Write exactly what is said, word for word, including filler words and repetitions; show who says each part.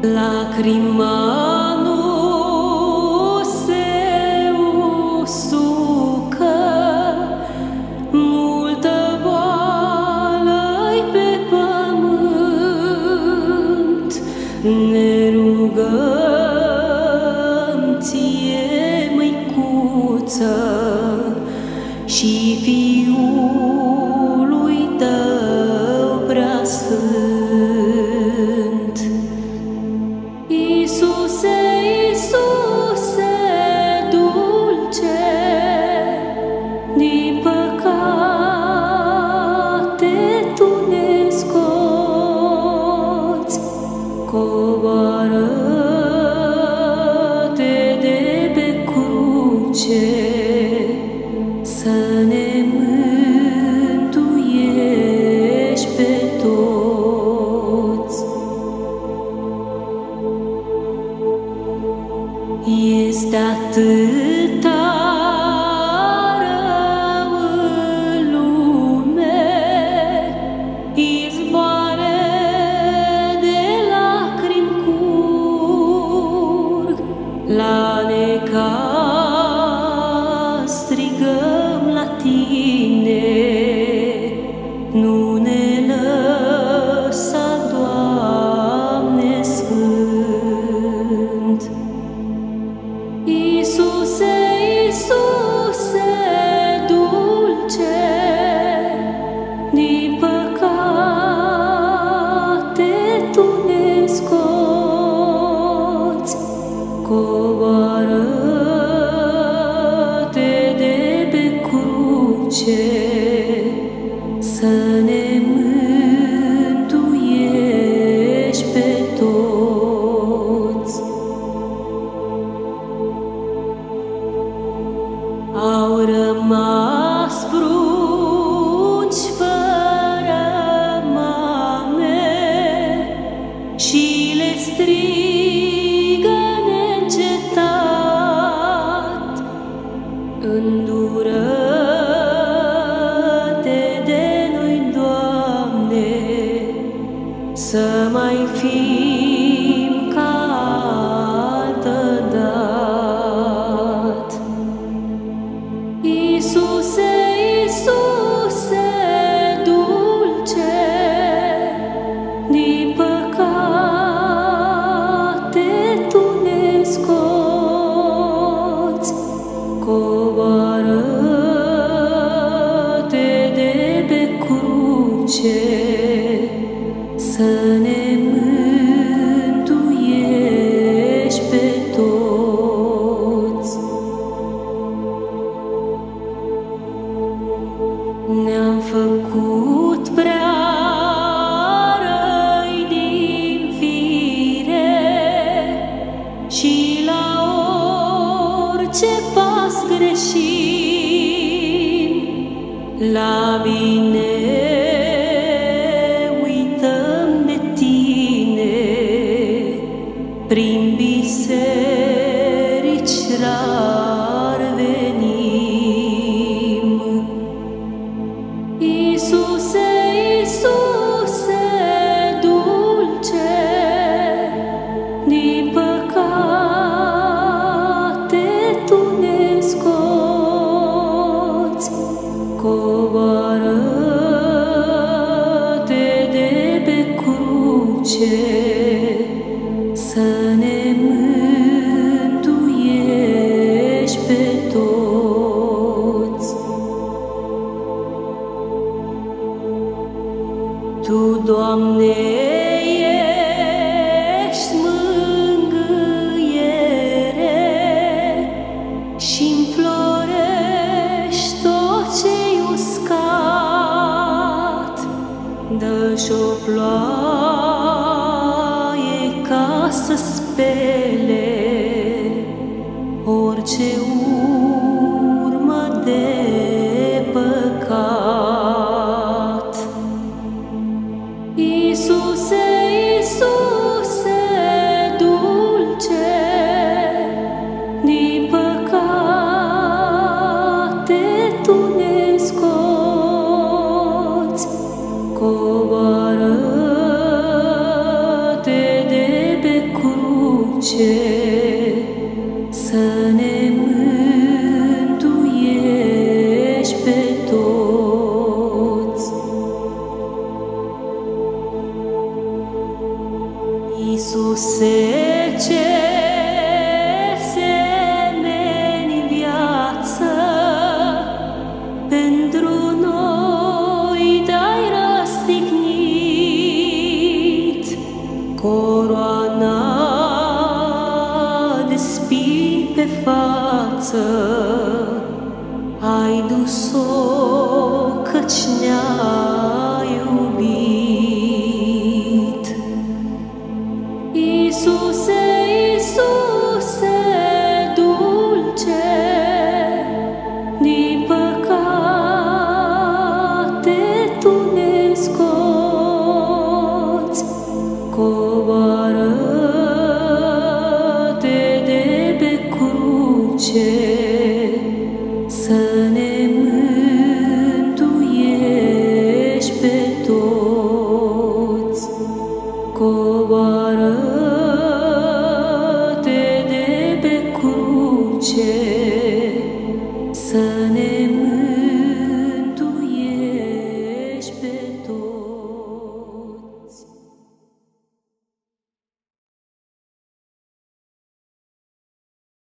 Speaker 1: Lacrima nu se usucă, multă boală-i pe pământ. Ne rugăm ție, Măicuță, și Fiului tău preasfânt. Iisuse, Iisuse, dulce, din păcate tu ne scoți. Coboară-te de pe cruce, să ne mântuiești pe toți. Este atâta rău în lume, izvoare de lacrimi curg, la necaz strigăm la tine, nu ne lăsa, Doamne Sfânt. Iisuse, Iisuse, dulce, din păcate tu ne scoți. Coboară-te de pe cruce, să ne mântuiești pe toți. Au rămas prunci fără mame și le strigă neîncetat. Îndură-te de noi, Doamne, să mai fim ca altădat. Iisuse, Iisuse, dulce, din păcate tu ne scoți. Coboară-te de pe cruce, să ne mântuiești pe toți. Ne-am făcut prea răi din fire și la orice pas greșim, la bine uităm de tine, prin biserici rar venim. Iisuse, Iisuse, dulce, din păcate tu ne scoți. Coboară-te de pe cruce, să ne mântuiești pe toți. Tu, Doamne, ești mângâiere și-mi florești tot ce-i uscat. Dă-și o ploaie ca să spele orice urmă de păcat. Iisuse, Iisuse, dulce, din păcate tu ne scoți. Coboară-te de pe Iisuse, ce semeni viață, pentru noi te-ai răstignit, coroana de spini pe față, ai dus-o căci ne-ai iubit. Iisuse, Iisuse, dulce, din păcate tu ne scoți, coboară-te de pe cruce, să ne mântuiești pe toți. Coboară